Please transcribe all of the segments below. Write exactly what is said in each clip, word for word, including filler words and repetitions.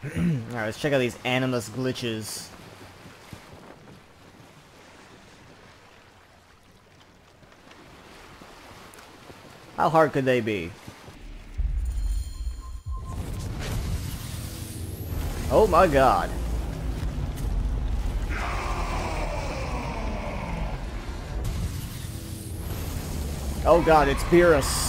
Alright, let's check out these animus glitches. How hard could they be? Oh my god. Oh god, it's Beerus.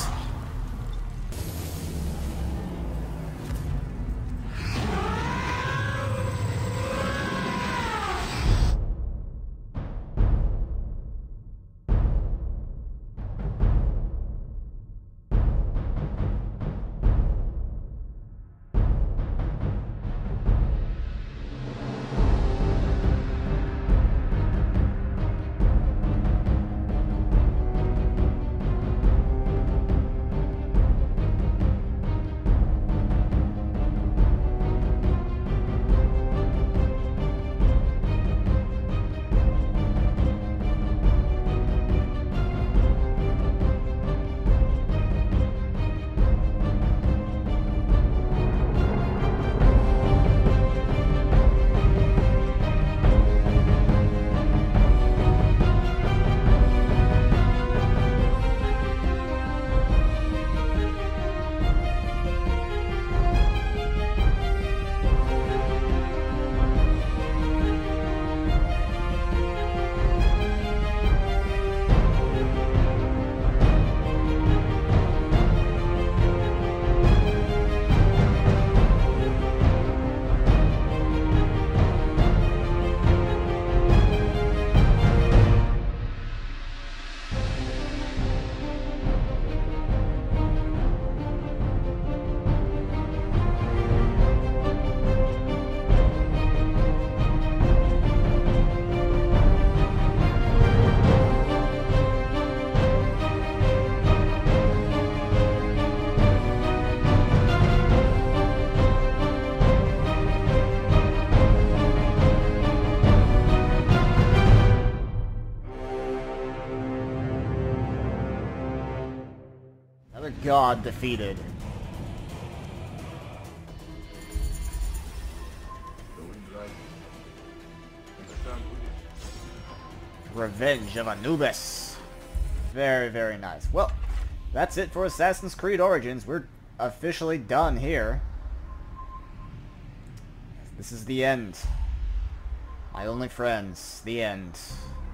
God defeated. Revenge of Anubis. Very, very nice. Well, that's it for Assassin's Creed Origins. We're officially done here. This is the end. My only friends. The end.